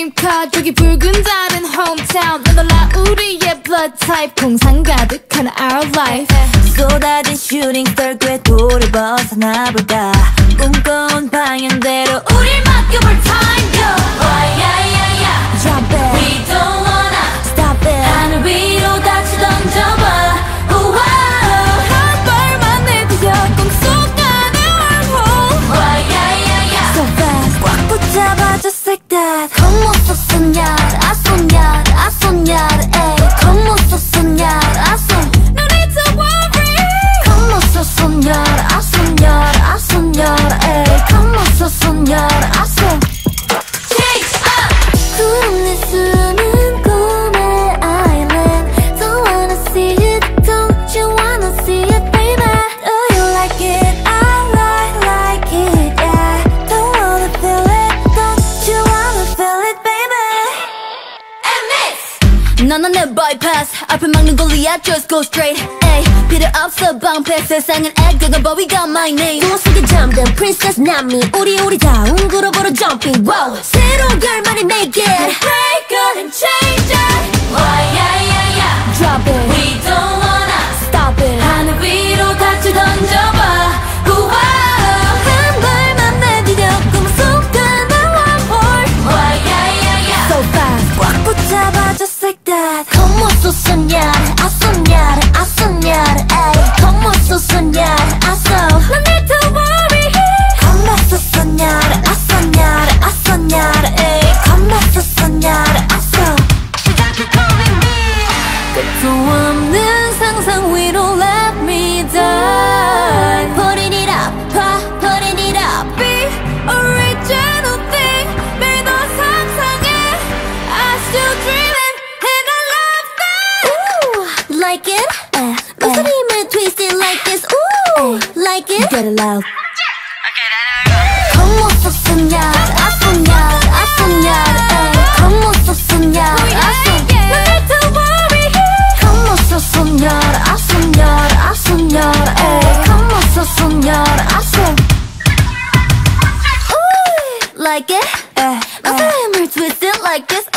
dream car 저기 붉은 달은 hometown 놀라 우리의 blood type 공상 가득한 our life 쏟아진 shooting star 궤도를 벗어나볼까 꿈꿔온 방향대로 우릴 맡겨볼 time go Why yeah yeah yeah Drop it We don't wanna Stop it 하늘 위로 다시 던져봐 우와 한 발만 내디뎌 꿈속가는 wormhole Why yeah yeah yeah So fast 꽉 붙잡아 just like that Come on so soñar I soñar I soñar ay Come on so soñar I soñar No need to worry Come on so soñar I soñar I soñar ay Come on so soñar I soñar Change up 구름 내 숨은 꿈의 island Don't wanna see it Don't you wanna see it baby Do you like it I like it yeah Don't wanna feel it Don't you wanna feel it baby NMIXX 너는 내 bypass 앞을 막는 골리앗 just go straight ay 필요 없어 방패 세상은 액땜 but we got my name 동화 속에 잠든 princess 남미 우리다운 그룹으로 jumping wow 새로운 결말이 make it break it and change it why yeah yeah yeah drop it we don't wanna stop it 하늘 위로 같이 던져봐 우와 한 발만 내디뎌 꿈속가는 wormhole why yeah yeah yeah so fast 꽉 붙잡아 just like that Come on so soñar I soñar I soñar ay Come on so soñar I so No need to worry Come on so soñar I soñar I soñar ay Come on so soñar I so 끝도 없는 상상 위로 let me die Putting it up putting it up Be original thing 매일 너 상상해 I still dreaming and I love that Ooh, like it? 목소리만 twist it like this Ooh, like it? Get it loud Come on so soñar I soñar I soñar ay Come on so soñar I soñar No need to worry Come on so soñar I soñar I soñar ay Come on so soñar I soñar Ooh, like it? 목소리만 twist it like this